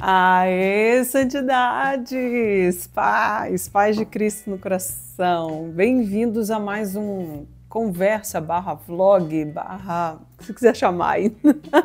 Aê, santidades, paz de Cristo no coração. Bem-vindos a mais um conversa barra vlog, barra, o que você quiser chamar aí.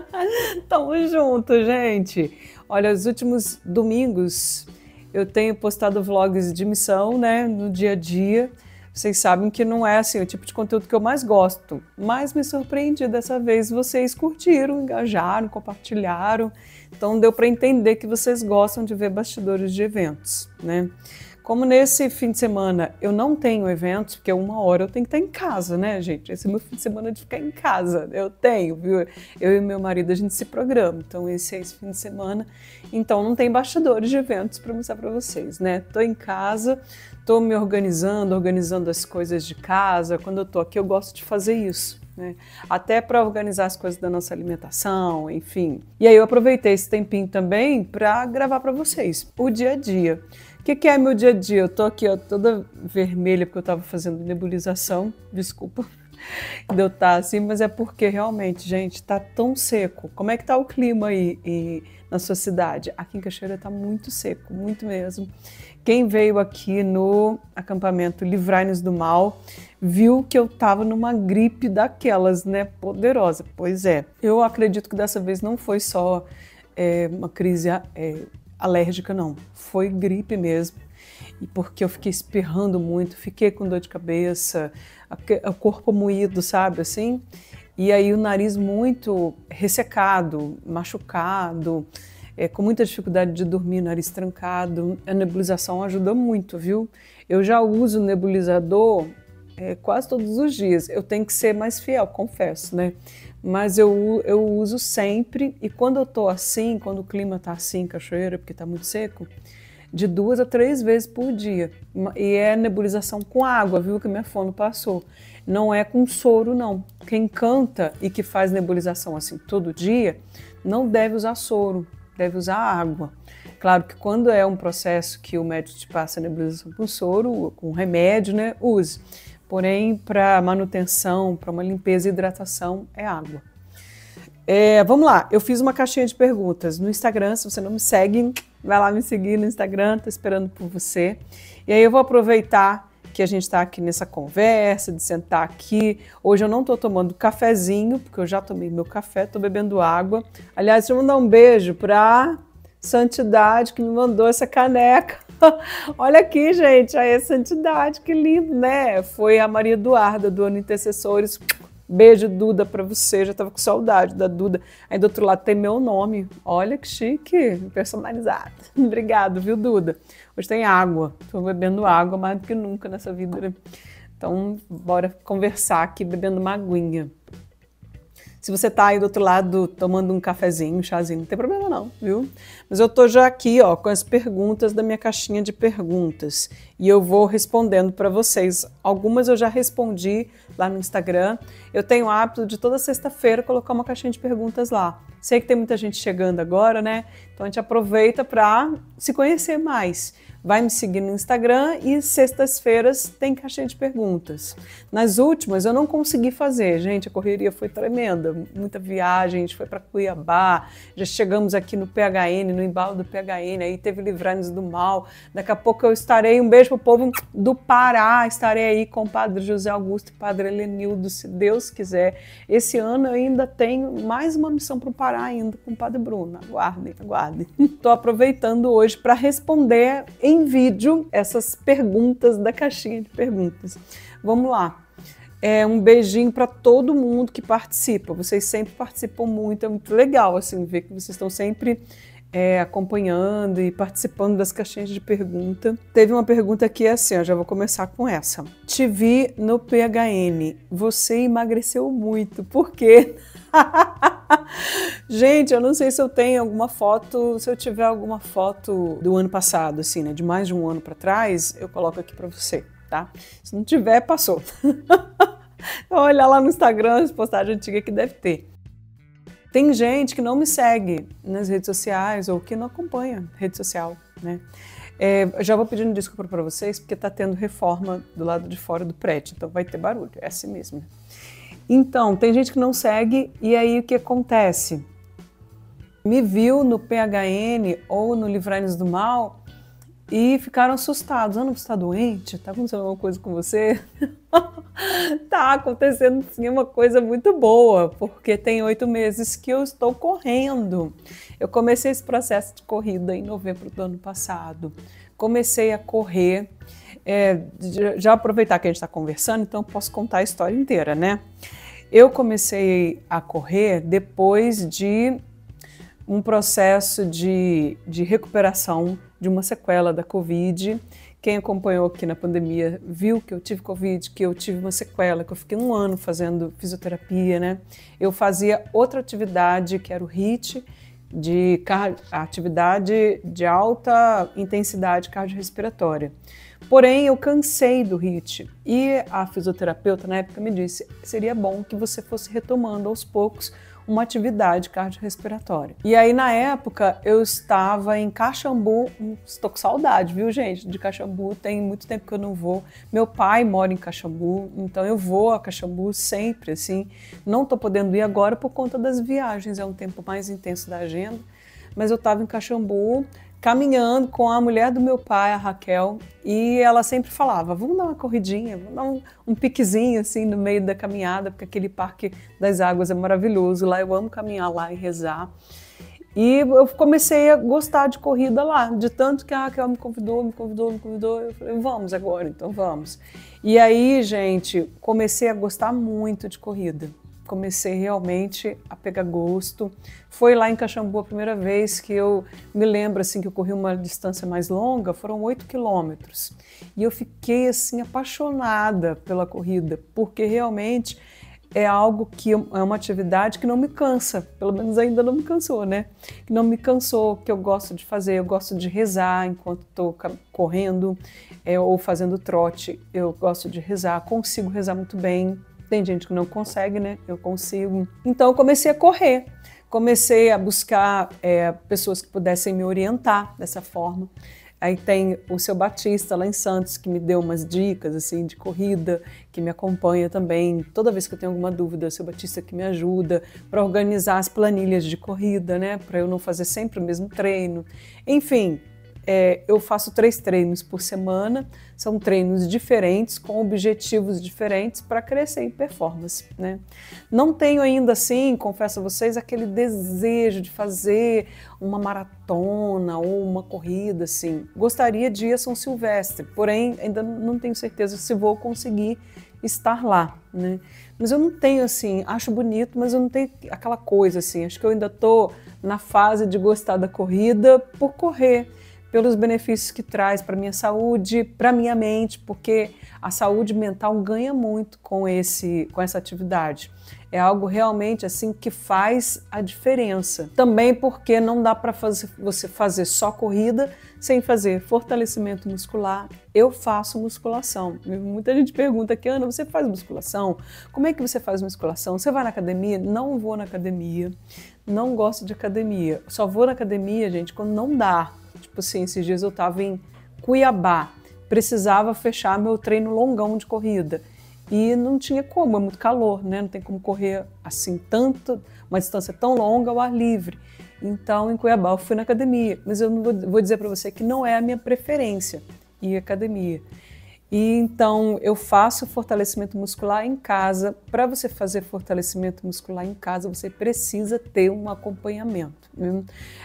Tamo junto, gente. Olha, os últimos domingos eu tenho postado vlogs de missão, né, no dia a dia. Vocês sabem que não é assim o tipo de conteúdo que eu mais gosto, mas me surpreendi dessa vez. Vocês curtiram, engajaram, compartilharam, então deu para entender que vocês gostam de ver bastidores de eventos, né? Como nesse fim de semana eu não tenho eventos, porque uma hora eu tenho que estar em casa, né, gente? Esse é meu fim de semana de ficar em casa, eu tenho, viu? Eu e meu marido, a gente se programa, então esse é esse fim de semana, então não tem bastidores de eventos para mostrar para vocês, né? Tô em casa, tô me organizando as coisas de casa. Quando eu tô aqui eu gosto de fazer isso, né? Até para organizar as coisas da nossa alimentação, enfim. E aí eu aproveitei esse tempinho também para gravar para vocês o dia a dia. O que é meu dia a dia? Eu tô aqui, ó, toda vermelha porque eu tava fazendo nebulização, desculpa de eu estar assim, mas é porque realmente, gente, tá tão seco. Como é que tá o clima aí na sua cidade? Aqui em Cachoeira tá muito seco, muito mesmo. Quem veio aqui no acampamento Livrai-nos do Mal viu que eu tava numa gripe daquelas, né, poderosa. Pois é, eu acredito que dessa vez não foi só uma crise alérgica, não. Foi gripe mesmo. E porque eu fiquei espirrando muito, fiquei com dor de cabeça, o corpo moído, sabe, assim? E aí o nariz muito ressecado, machucado, com muita dificuldade de dormir, nariz trancado. A nebulização ajuda muito, viu? Eu já uso nebulizador quase todos os dias. Eu tenho que ser mais fiel, confesso, né? Mas eu uso sempre, e quando eu tô assim, quando o clima tá assim em Cachoeira, porque tá muito seco, de 2 a 3 vezes por dia. E é nebulização com água, viu, que minha fono passou. Não é com soro, não. Quem canta e que faz nebulização assim todo dia, não deve usar soro, deve usar água. Claro que quando é um processo que o médico te passa nebulização com soro, com remédio, né, use. Porém, para manutenção, para uma limpeza e hidratação, é água. Vamos lá, eu fiz uma caixinha de perguntas no Instagram. Se você não me segue, vai lá me seguir no Instagram, tô esperando por você. E aí eu vou aproveitar que a gente está aqui nessa conversa, de sentar aqui. Hoje eu não estou tomando cafezinho, porque eu já tomei meu café, estou bebendo água. Aliás, deixa eu mandar um beijo para Santidade, que me mandou essa caneca. Olha aqui, gente, aí a Santidade, que lindo, né? Foi a Maria Eduarda, do Ano Intercessores. Beijo, Duda, pra você. Já tava com saudade da Duda. Aí do outro lado tem meu nome. Olha que chique, personalizado. Obrigado, viu, Duda? Hoje tem água. Tô bebendo água mais do que nunca nessa vida, né? Então, bora conversar aqui bebendo uma aguinha. Se você tá aí do outro lado tomando um cafezinho, um chazinho, não tem problema não, viu? Mas eu tô já aqui, ó, com as perguntas da minha caixinha de perguntas e eu vou respondendo para vocês. Algumas eu já respondi lá no Instagram. Eu tenho o hábito de toda sexta-feira colocar uma caixinha de perguntas lá. Sei que tem muita gente chegando agora, né? Então a gente aproveita para se conhecer mais. Vai me seguir no Instagram e sextas-feiras tem caixinha de perguntas. Nas últimas eu não consegui fazer, gente, a correria foi tremenda, muita viagem, a gente foi para Cuiabá, já chegamos aqui no PHN, no embalo do PHN, aí teve Livrai-nos do Mal. Daqui a pouco eu estarei, um beijo pro povo do Pará, estarei aí com o Padre José Augusto e Padre Helenildo, se Deus quiser. Esse ano eu ainda tenho mais uma missão para o Pará ainda com o Padre Bruno, aguardem, aguardem. Estou aproveitando hoje para responder em vídeo essas perguntas da caixinha de perguntas. Vamos lá. Um beijinho para todo mundo que participa. Vocês sempre participam muito, é muito legal assim ver que vocês estão sempre acompanhando e participando das caixinhas de pergunta. Teve uma pergunta aqui assim, eu já vou começar com essa. Te vi no PHN, você emagreceu muito, por quê? Gente, eu não sei se eu tenho alguma foto, se eu tiver alguma foto do ano passado, assim, né, de mais de um ano para trás, eu coloco aqui para você, tá? Se não tiver, passou. Olha lá no Instagram, as postagens antigas que deve ter. Tem gente que não me segue nas redes sociais ou que não acompanha rede social, né? Já vou pedindo desculpa para vocês, porque tá tendo reforma do lado de fora do prédio, então vai ter barulho, é assim mesmo. Então, tem gente que não segue, e aí o que acontece? me viu no PHN ou no Livrai-nos do Mal e ficaram assustados. Ana, você está doente? Está acontecendo alguma coisa com você? Tá acontecendo sim uma coisa muito boa, porque tem 8 meses que eu estou correndo. Eu comecei esse processo de corrida em novembro do ano passado. Comecei a correr, já aproveitar que a gente está conversando, então posso contar a história inteira, né? Eu comecei a correr depois de um processo de recuperação de uma sequela da Covid. Quem acompanhou aqui na pandemia viu que eu tive Covid, que eu tive uma sequela, que eu fiquei 1 ano fazendo fisioterapia, né? Eu fazia outra atividade, que era o HIIT, atividade de alta intensidade cardiorrespiratória. Porém, eu cansei do HIIT e a fisioterapeuta na época me disse: seria bom que você fosse retomando aos poucos uma atividade cardiorrespiratória. E aí, na época, eu estava em Caxambu, estou com saudade, viu, gente, de Caxambu, tem muito tempo que eu não vou. Meu pai mora em Caxambu, então eu vou a Caxambu sempre, assim. Não estou podendo ir agora por conta das viagens, é um tempo mais intenso da agenda, mas eu estava em Caxambu, caminhando com a mulher do meu pai, a Raquel, e ela sempre falava: vamos dar uma corridinha, vamos dar um piquezinho assim no meio da caminhada, porque aquele Parque das Águas é maravilhoso, lá eu amo caminhar lá e rezar. E eu comecei a gostar de corrida lá, de tanto que a Raquel me convidou, eu falei: vamos agora, então vamos. E aí, gente, comecei a gostar muito de corrida. Comecei realmente a pegar gosto. Foi lá em Caxambu a primeira vez que eu me lembro assim, que eu corri uma distância mais longa, foram 8 quilômetros. E eu fiquei assim apaixonada pela corrida, porque realmente é algo que é uma atividade que não me cansa, pelo menos ainda não me cansou, né? Que não me cansou, que eu gosto de fazer, eu gosto de rezar enquanto estou correndo ou fazendo trote, eu gosto de rezar, consigo rezar muito bem. Tem gente que não consegue, né? Eu consigo. Então eu comecei a correr, comecei a buscar pessoas que pudessem me orientar dessa forma. Aí tem o seu Batista lá em Santos, que me deu umas dicas assim de corrida, que me acompanha também. Toda vez que eu tenho alguma dúvida, o seu Batista que me ajuda para organizar as planilhas de corrida, né? Para eu não fazer sempre o mesmo treino. Enfim, eu faço 3 treinos por semana, são treinos diferentes, com objetivos diferentes para crescer em performance, né? Não tenho ainda assim, confesso a vocês, aquele desejo de fazer uma maratona ou uma corrida assim. Gostaria de ir a São Silvestre, porém ainda não tenho certeza se vou conseguir estar lá, né? Mas eu não tenho assim, acho bonito, mas eu não tenho aquela coisa assim, acho que eu ainda estou na fase de gostar da corrida por correr, pelos benefícios que traz para a minha saúde, para a minha mente, porque a saúde mental ganha muito com essa atividade. É algo realmente assim que faz a diferença. Também porque não dá para você fazer só corrida sem fazer fortalecimento muscular. Eu faço musculação. Muita gente pergunta aqui: Ana, você faz musculação? Como é que você faz musculação? Você vai na academia? Não vou na academia. Não gosto de academia. Só vou na academia, gente, quando não dá. Tipo assim, esses dias eu estava em Cuiabá, precisava fechar meu treino longão de corrida e não tinha como, é muito calor, né? Não tem como correr assim tanto, uma distância tão longa ao ar livre. Então, em Cuiabá eu fui na academia, mas eu não vou dizer para você que não é a minha preferência ir à academia. E então eu faço fortalecimento muscular em casa. Para você fazer fortalecimento muscular em casa, você precisa ter um acompanhamento, né?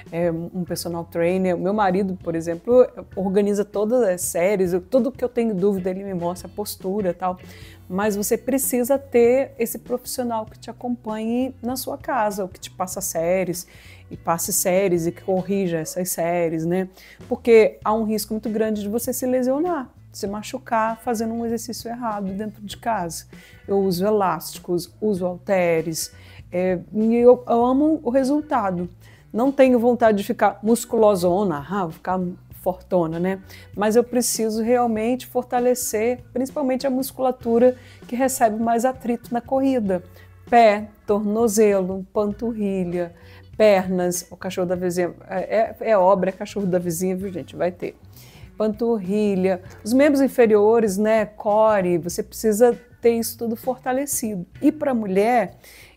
Um personal trainer. Meu marido, por exemplo, organiza todas as séries, tudo que eu tenho dúvida ele me mostra a postura e tal. Mas você precisa ter esse profissional que te acompanhe na sua casa, ou que te passa séries e passe séries e que corrija essas séries, né? Porque há um risco muito grande de você se lesionar, se machucar fazendo um exercício errado dentro de casa. Eu uso elásticos, uso halteres, e eu amo o resultado. Não tenho vontade de ficar musculosona, ficar fortona, né? Mas eu preciso realmente fortalecer, principalmente a musculatura que recebe mais atrito na corrida. Pé, tornozelo, panturrilha, pernas, o cachorro da vizinha, obra, é cachorro da vizinha, viu, gente? Vai ter. Panturrilha, os membros inferiores, né, core, você precisa ter isso tudo fortalecido. E para a mulher,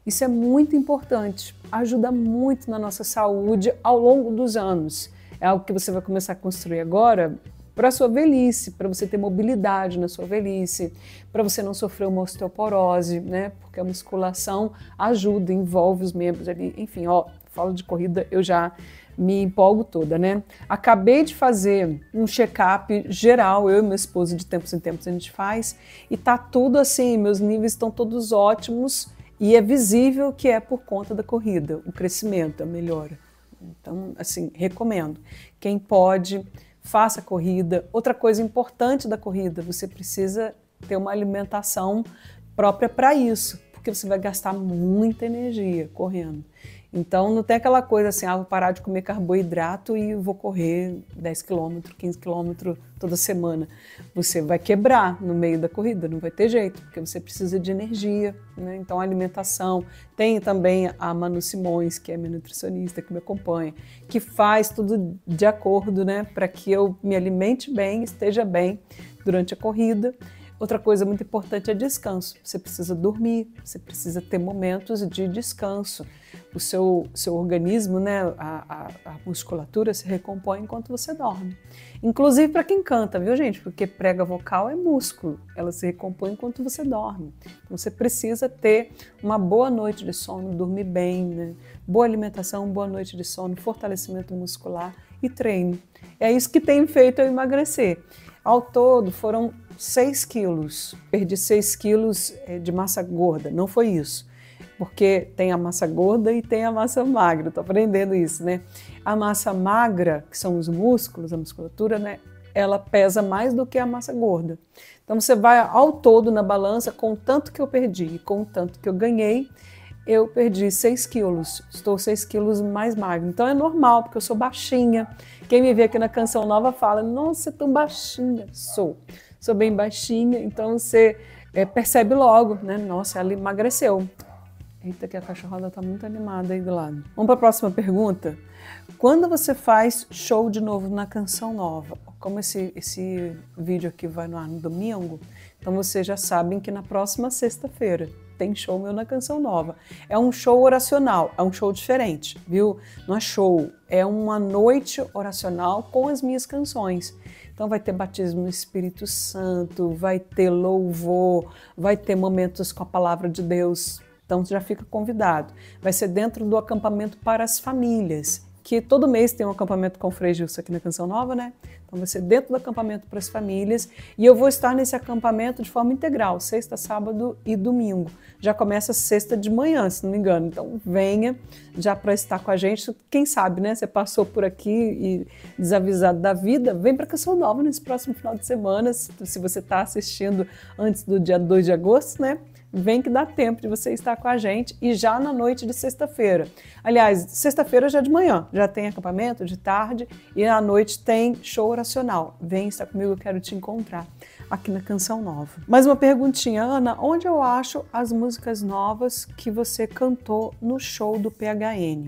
Isso é muito importante, ajuda muito na nossa saúde ao longo dos anos. É algo que você vai começar a construir agora para a sua velhice, para você ter mobilidade na sua velhice, para você não sofrer uma osteoporose, né? Porque a musculação ajuda, envolve os membros ali. Enfim, ó, falo de corrida, eu já me empolgo toda, né? Acabei de fazer um check-up geral, eu e meu esposo, de tempos em tempos a gente faz, e tá tudo assim, meus níveis estão todos ótimos e é visível que é por conta da corrida, o crescimento, a melhora. Então, assim, recomendo. Quem pode, faça a corrida. Outra coisa importante da corrida, você precisa ter uma alimentação própria para isso, porque você vai gastar muita energia correndo. Então não tem aquela coisa assim, vou parar de comer carboidrato e vou correr 10 km, 15 km toda semana. Você vai quebrar no meio da corrida, não vai ter jeito, porque você precisa de energia, né? Então a alimentação, tem também a Manu Simões, que é minha nutricionista, que me acompanha, que faz tudo de acordo, né, para que eu me alimente bem, esteja bem durante a corrida. Outra coisa muito importante é descanso. Você precisa dormir, você precisa ter momentos de descanso. O seu organismo, né, a musculatura se recompõe enquanto você dorme. Inclusive para quem canta, viu, gente? Porque prega vocal é músculo, ela se recompõe enquanto você dorme. Então você precisa ter uma boa noite de sono, dormir bem, né? Boa alimentação, boa noite de sono, fortalecimento muscular e treino. É isso que tem feito eu emagrecer. Ao todo foram 6 quilos, perdi 6 quilos de massa gorda, não foi isso, porque tem a massa gorda e tem a massa magra, estou aprendendo isso, né? A massa magra, que são os músculos, a musculatura, né? Ela pesa mais do que a massa gorda. Então você vai ao todo na balança, com o tanto que eu perdi e com o tanto que eu ganhei, eu perdi 6 quilos, estou 6 quilos mais magra. Então é normal, porque eu sou baixinha. Quem me vê aqui na Canção Nova fala, nossa, é tão baixinha. Sou bem baixinha, então você percebe logo, né? Nossa, ela emagreceu. Eita, que a cachorrada tá muito animada aí do lado. Vamos para a próxima pergunta? Quando você faz show de novo na Canção Nova? Como esse vídeo aqui vai no ar no domingo, então vocês já sabem que na próxima sexta-feira tem show meu na Canção Nova. É um show oracional, é um show diferente, viu? Não é show, é uma noite oracional com as minhas canções. Então vai ter batismo no Espírito Santo, vai ter louvor, vai ter momentos com a palavra de Deus. Então já fica convidado. Vai ser dentro do acampamento para as famílias, que todo mês tem um acampamento com o Frei Gilson aqui na Canção Nova, né? Então vai ser dentro do acampamento para as famílias e eu vou estar nesse acampamento de forma integral, sexta, sábado e domingo. Já começa sexta de manhã, se não me engano. Então venha já para estar com a gente. Quem sabe, né? Você passou por aqui e desavisado da vida, vem para Canção Nova nesse próximo final de semana, se você está assistindo antes do dia 2 de agosto, né? Vem que dá tempo de você estar com a gente e já na noite de sexta-feira. Aliás, sexta-feira já de manhã, já tem acampamento, de tarde e à noite tem show oracional. Vem estar comigo, eu quero te encontrar aqui na Canção Nova. Mais uma perguntinha, Ana, onde eu acho as músicas novas que você cantou no show do PHN?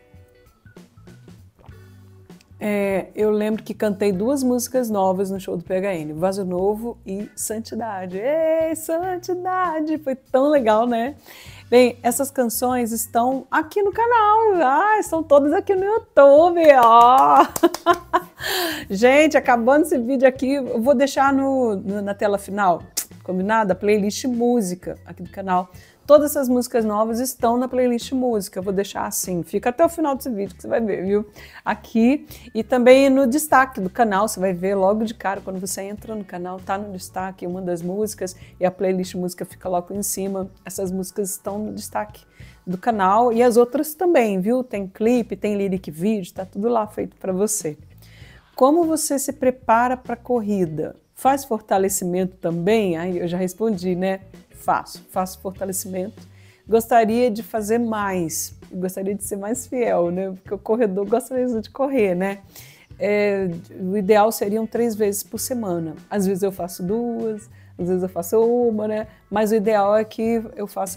Eu lembro que cantei 2 músicas novas no show do PHN, Vaso Novo e Santidade. Ei, Santidade! Foi tão legal, né? Bem, essas canções estão aqui no canal, estão todas aqui no YouTube, ó! Gente, acabando esse vídeo aqui, eu vou deixar na tela final, combinado? A playlist música aqui do canal. Todas essas músicas novas estão na playlist música, eu vou deixar assim, fica até o final desse vídeo que você vai ver, viu? Aqui e também no destaque do canal, você vai ver logo de cara, quando você entra no canal, tá no destaque uma das músicas e a playlist música fica logo em cima, essas músicas estão no destaque do canal e as outras também, viu? Tem clipe, tem lyric vídeo, tá tudo lá feito para você. Como você se prepara para a corrida? Faz fortalecimento também? Aí eu já respondi, né? Faço fortalecimento. Gostaria de fazer mais, gostaria de ser mais fiel, né? Porque o corredor gosta mesmo de correr, né? O ideal seriam 3 vezes por semana. Às vezes eu faço 2, às vezes eu faço 1, né? Mas o ideal é que eu faça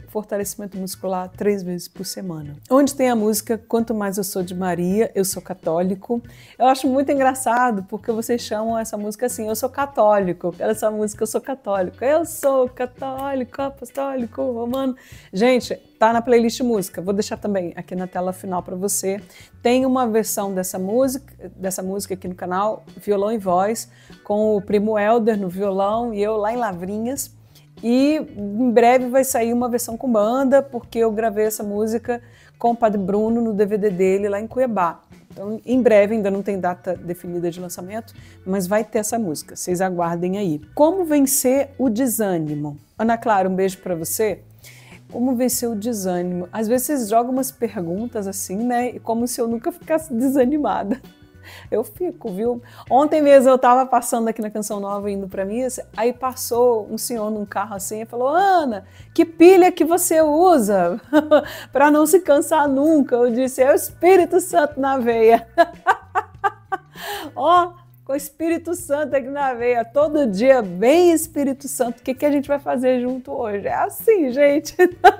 fortalecimento muscular 3 vezes por semana. Onde tem a música Quanto Mais Eu Sou de Maria, Eu Sou Católico. Eu acho muito engraçado porque vocês chamam essa música assim, eu sou católico. Essa música, eu sou católico. Eu sou católico, apostólico, romano. Gente, tá na playlist música. Vou deixar também aqui na tela final para você. Tem uma versão dessa música aqui no canal, violão e voz, com o primo Helder no violão e eu lá em Lavrinhas. E em breve vai sair uma versão com banda, porque eu gravei essa música com o Padre Bruno no DVD dele lá em Cuiabá. Então, em breve, ainda não tem data definida de lançamento, mas vai ter essa música, vocês aguardem aí. Como vencer o desânimo? Ana Clara, um beijo para você. Como vencer o desânimo? Às vezes vocês jogam umas perguntas assim, né? E como se eu nunca ficasse desanimada. Eu fico, viu? Ontem mesmo eu estava passando aqui na Canção Nova indo para missa, aí passou um senhor num carro assim e falou: Ana, que pilha que você usa para não se cansar nunca? Eu disse: é o Espírito Santo na veia. Ó, com o Espírito Santo aqui na veia, todo dia, bem Espírito Santo, o que a gente vai fazer junto hoje? É assim, gente,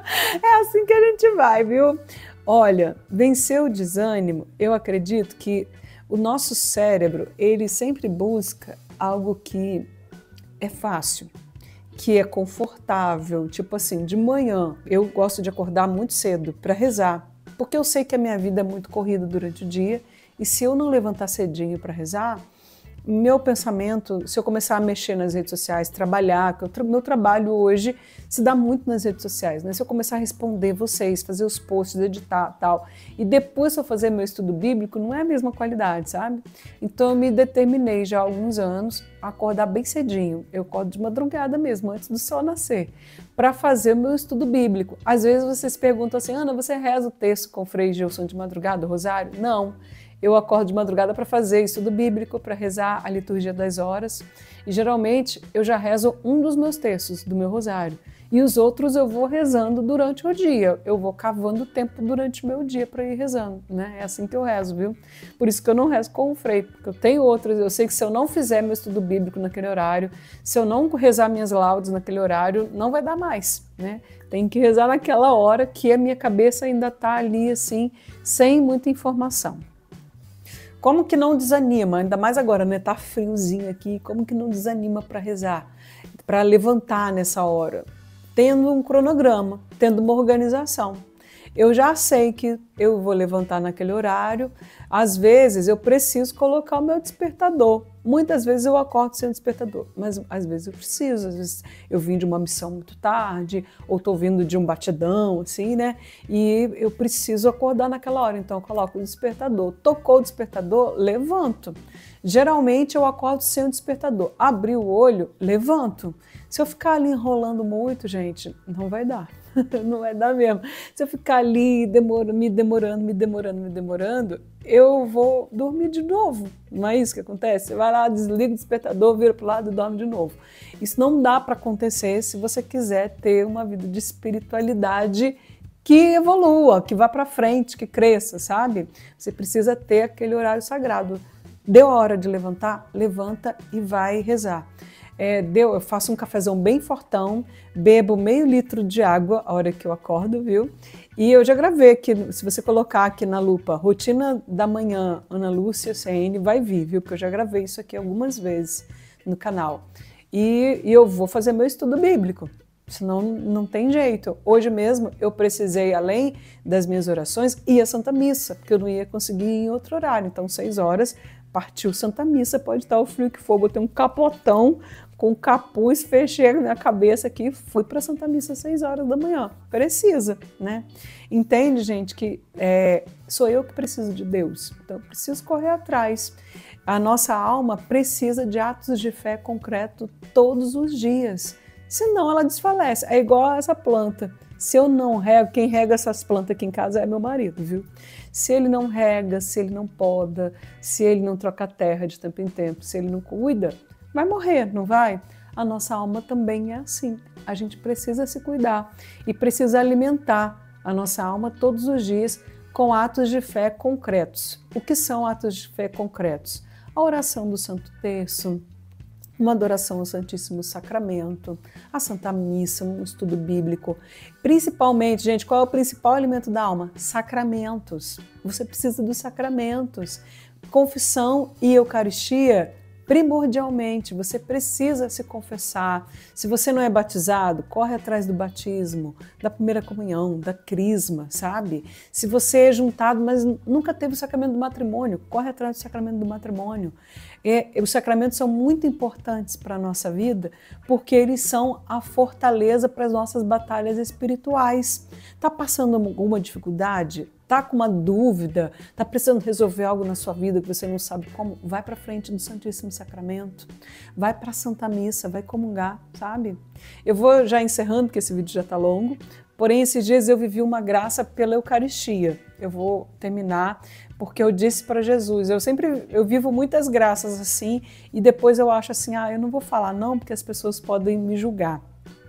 é assim que a gente vai, viu? Olha, vencer o desânimo, eu acredito que o nosso cérebro, ele sempre busca algo que é fácil, que é confortável, tipo assim, de manhã eu gosto de acordar muito cedo para rezar, porque eu sei que a minha vida é muito corrida durante o dia e se eu não levantar cedinho para rezar, meu pensamento, se eu começar a mexer nas redes sociais, trabalhar, meu trabalho hoje se dá muito nas redes sociais, né? Se eu começar a responder vocês, fazer os posts, editar tal, e depois se eu fazer meu estudo bíblico, não é a mesma qualidade, sabe? Então eu me determinei já há alguns anos a acordar bem cedinho, eu acordo de madrugada mesmo, antes do sol nascer, para fazer o meu estudo bíblico. Às vezes vocês perguntam assim, Ana, você reza o texto com o Frei Gilson de madrugada, o rosário? Não. Eu acordo de madrugada para fazer estudo bíblico, para rezar a liturgia das horas. E geralmente eu já rezo um dos meus textos, do meu rosário. E os outros eu vou rezando durante o dia. Eu vou cavando tempo durante o meu dia para ir rezando, né? É assim que eu rezo, viu? Por isso que eu não rezo com o Frei, porque eu tenho outros. Eu sei que se eu não fizer meu estudo bíblico naquele horário, se eu não rezar minhas laudes naquele horário, não vai dar mais, né? Tem que rezar naquela hora que a minha cabeça ainda está ali, assim, sem muita informação. Como que não desanima, ainda mais agora, né? Tá friozinho aqui, como que não desanima para rezar, para levantar nessa hora? Tendo um cronograma, tendo uma organização. Eu já sei que eu vou levantar naquele horário, às vezes eu preciso colocar o meu despertador. Muitas vezes eu acordo sem despertador, mas às vezes eu preciso, às vezes eu vim de uma missão muito tarde, ou estou vindo de um batidão, assim, né? E eu preciso acordar naquela hora, então eu coloco o despertador. Tocou o despertador, levanto. Geralmente eu acordo sem o despertador. Abri o olho, levanto. Se eu ficar ali enrolando muito, gente, não vai dar. Não vai dar mesmo. Se eu ficar ali me demorando, eu vou dormir de novo. Não é isso que acontece? Você vai lá, desliga o despertador, vira para o lado e dorme de novo. Isso não dá para acontecer se você quiser ter uma vida de espiritualidade que evolua, que vá para frente, que cresça, sabe? Você precisa ter aquele horário sagrado. Deu a hora de levantar? Levanta e vai rezar. Eu faço um cafezão bem fortão, bebo meio litro de água a hora que eu acordo, viu? E eu já gravei aqui, se você colocar aqui na lupa, rotina da manhã, Ana Lúcia CN, vai vir, viu? Porque eu já gravei isso aqui algumas vezes no canal. E eu vou fazer meu estudo bíblico, senão não tem jeito. Hoje mesmo eu precisei, além das minhas orações, ir à Santa Missa, porque eu não ia conseguir ir em outro horário. Então, 6 horas, partiu Santa Missa, pode estar o frio que for, botei um capotão com capuz, fechei a minha cabeça aqui e fui para Santa Missa às 6 horas da manhã. Precisa, né? Entende, gente, que sou eu que preciso de Deus, então eu preciso correr atrás. A nossa alma precisa de atos de fé concreto todos os dias, senão ela desfalece. É igual a essa planta. Se eu não rego, quem rega essas plantas aqui em casa é meu marido, viu? Se ele não rega, se ele não poda, se ele não troca a terra de tempo em tempo, se ele não cuida, vai morrer, não vai? A nossa alma também é assim. A gente precisa se cuidar e precisa alimentar a nossa alma todos os dias com atos de fé concretos. O que são atos de fé concretos? A oração do Santo Terço, uma adoração ao Santíssimo Sacramento, a Santa Missa, um estudo bíblico. Principalmente, gente, qual é o principal alimento da alma? Sacramentos. Você precisa dos sacramentos. Confissão e Eucaristia, primordialmente, você precisa se confessar. Se você não é batizado, corre atrás do batismo, da primeira comunhão, da crisma, sabe? Se você é juntado, mas nunca teve o sacramento do matrimônio, corre atrás do sacramento do matrimônio. Os sacramentos são muito importantes para a nossa vida, porque eles são a fortaleza para as nossas batalhas espirituais. Está passando alguma dificuldade? Está com uma dúvida? Está precisando resolver algo na sua vida que você não sabe como? Vai para frente do Santíssimo Sacramento, vai para a Santa Missa, vai comungar, sabe? Eu vou já encerrando, porque esse vídeo já está longo, porém esses dias eu vivi uma graça pela Eucaristia. Eu vou terminar porque eu disse para Jesus, eu vivo muitas graças assim e depois eu acho assim, eu não vou falar não, porque as pessoas podem me julgar.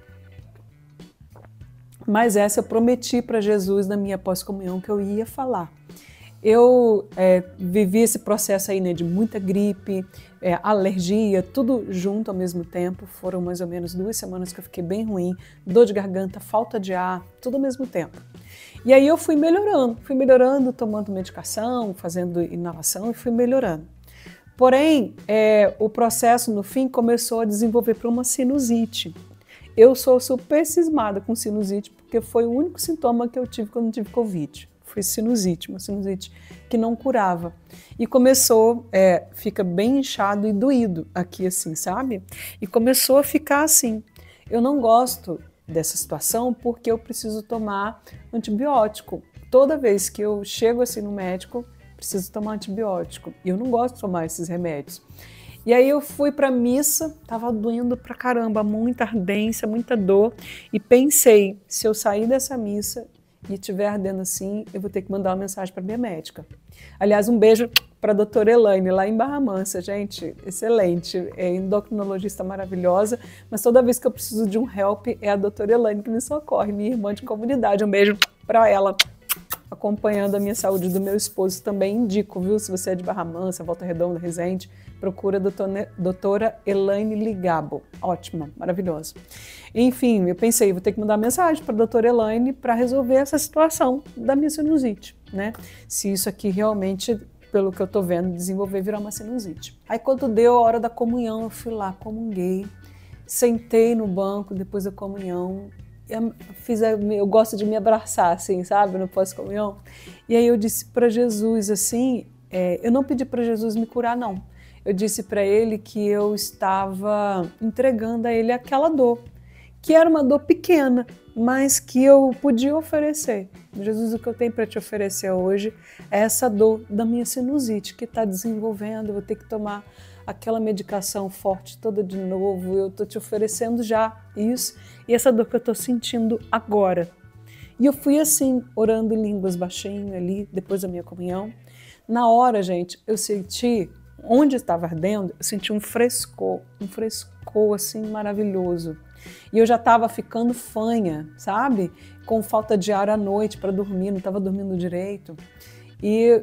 Mas essa eu prometi para Jesus na minha pós-comunhão que eu ia falar. Eu vivi esse processo aí, né, de muita gripe, alergia, tudo junto ao mesmo tempo. Foram mais ou menos 2 semanas que eu fiquei bem ruim, dor de garganta, falta de ar, tudo ao mesmo tempo. E aí eu fui melhorando, tomando medicação, fazendo inalação e fui melhorando. Porém, o processo no fim começou a desenvolver para uma sinusite. Eu sou super cismada com sinusite, porque foi o único sintoma que eu tive quando tive Covid. Foi sinusite, uma sinusite que não curava. E começou, fica bem inchado e doído aqui assim, sabe? E começou a ficar assim. Eu não gosto dessa situação porque eu preciso tomar antibiótico. Toda vez que eu chego assim no médico, preciso tomar antibiótico. E eu não gosto de tomar esses remédios. E aí eu fui para a missa, estava doendo pra caramba, muita ardência, muita dor, e pensei, se eu sair dessa missa e estiver ardendo assim, eu vou ter que mandar uma mensagem para minha médica. Aliás, um beijo para a doutora Elaine, lá em Barra Mansa, gente, excelente, é endocrinologista maravilhosa, mas toda vez que eu preciso de um help, é a doutora Elaine que me socorre, minha irmã de comunidade, um beijo para ela. Acompanhando a minha saúde do meu esposo, também indico, viu? Se você é de Barra Mansa, Volta Redonda, Resende, procura a doutora Elaine Ligabo. Ótima, maravilhosa. Enfim, eu pensei, vou ter que mandar mensagem para a doutora Elaine para resolver essa situação da minha sinusite, né? Se isso aqui realmente, pelo que eu tô vendo, desenvolver, virar uma sinusite. Aí quando deu a hora da comunhão, eu fui lá, comunguei, sentei no banco depois da comunhão, eu gosto de me abraçar, assim, sabe, no pós-comunhão. E aí eu disse para Jesus, assim, eu não pedi para Jesus me curar, não. Eu disse para ele que eu estava entregando a ele aquela dor, que era uma dor pequena, mas que eu podia oferecer. Jesus, o que eu tenho para te oferecer hoje é essa dor da minha sinusite, que está desenvolvendo, eu vou ter que tomar aquela medicação forte toda de novo, eu estou te oferecendo já isso, e essa dor que eu estou sentindo agora. E eu fui assim, orando em línguas baixinho ali, depois da minha comunhão. Na hora, gente, eu senti, onde estava ardendo, eu senti um frescor assim maravilhoso. E eu já estava ficando fanha, sabe? Com falta de ar à noite para dormir, não estava dormindo direito. E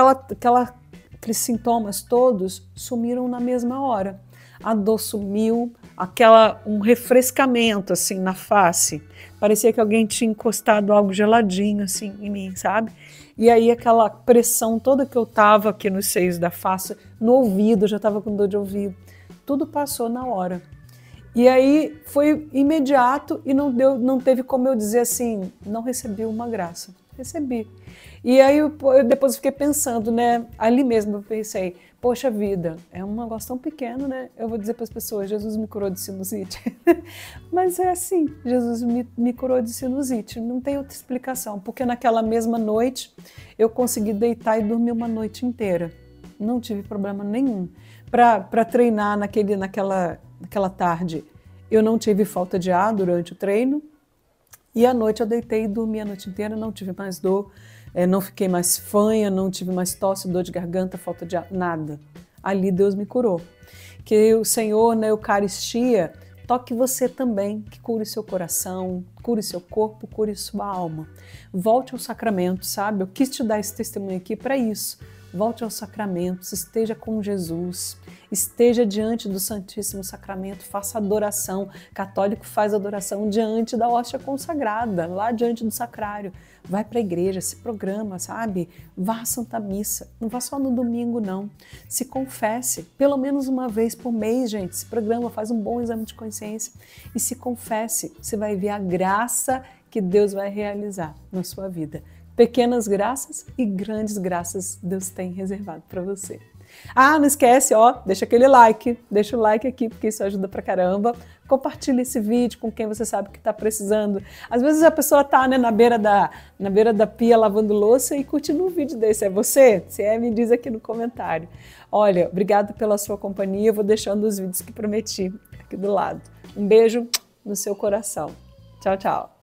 aqueles sintomas todos sumiram na mesma hora. A dor sumiu, um refrescamento assim na face. Parecia que alguém tinha encostado algo geladinho assim em mim, sabe? E aí aquela pressão toda que eu tava aqui nos seios da face, no ouvido, eu já tava com dor de ouvido. Tudo passou na hora. E aí foi imediato e não teve como eu dizer assim, não recebi uma graça. Recebi. E aí eu depois fiquei pensando, né? Ali mesmo eu pensei, poxa vida, é um negócio tão pequeno, né? Eu vou dizer para as pessoas, Jesus me curou de sinusite. Mas é assim, Jesus me curou de sinusite, não tem outra explicação. Porque naquela mesma noite eu consegui deitar e dormir uma noite inteira. Não tive problema nenhum. Para treinar naquela tarde, eu não tive falta de ar durante o treino. E à noite eu deitei e dormi a noite inteira, não tive mais dor, não fiquei mais fanha, não tive mais tosse, dor de garganta, falta de ar, nada. Ali Deus me curou. Que o Senhor na Eucaristia toque você também, que cure seu coração, cure seu corpo, cure sua alma. Volte ao sacramento, sabe? Eu quis te dar esse testemunho aqui para isso, volte aos sacramentos, esteja com Jesus, esteja diante do Santíssimo Sacramento, faça adoração. Católico faz adoração diante da hóstia consagrada, lá diante do sacrário. Vai para a igreja, se programa, sabe? Vá à Santa Missa, não vá só no domingo, não. Se confesse, pelo menos uma vez por mês, gente, se programa, faz um bom exame de consciência e se confesse, você vai ver a graça que Deus vai realizar na sua vida. Pequenas graças e grandes graças Deus tem reservado para você. Ah, não esquece, ó, deixa aquele like, deixa o like aqui porque isso ajuda pra caramba. Compartilha esse vídeo com quem você sabe que está precisando. Às vezes a pessoa tá, né, na beira da pia lavando louça e curtindo um vídeo desse. É você? Se é, me diz aqui no comentário. Olha, obrigado pela sua companhia. Eu vou deixando os vídeos que prometi aqui do lado. Um beijo no seu coração. Tchau, tchau.